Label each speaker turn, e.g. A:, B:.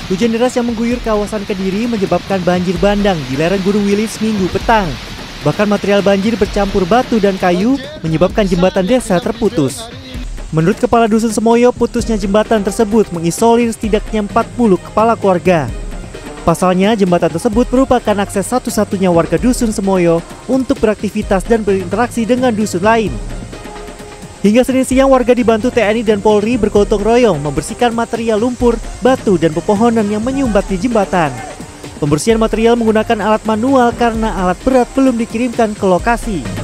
A: Hujan deras yang mengguyur kawasan Kediri menyebabkan banjir bandang di lereng Gunung Wilis Minggu petang. Bahkan material banjir bercampur batu dan kayu menyebabkan jembatan desa terputus. Menurut Kepala Dusun Semoyo, putusnya jembatan tersebut mengisolir setidaknya 40 kepala keluarga. Pasalnya, jembatan tersebut merupakan akses satu-satunya warga Dusun Semoyo untuk beraktivitas dan berinteraksi dengan dusun lain. Hingga Senin siang, warga dibantu TNI dan Polri bergotong royong membersihkan material lumpur, batu, dan pepohonan yang menyumbat di jembatan. Pembersihan material menggunakan alat manual karena alat berat belum dikirimkan ke lokasi.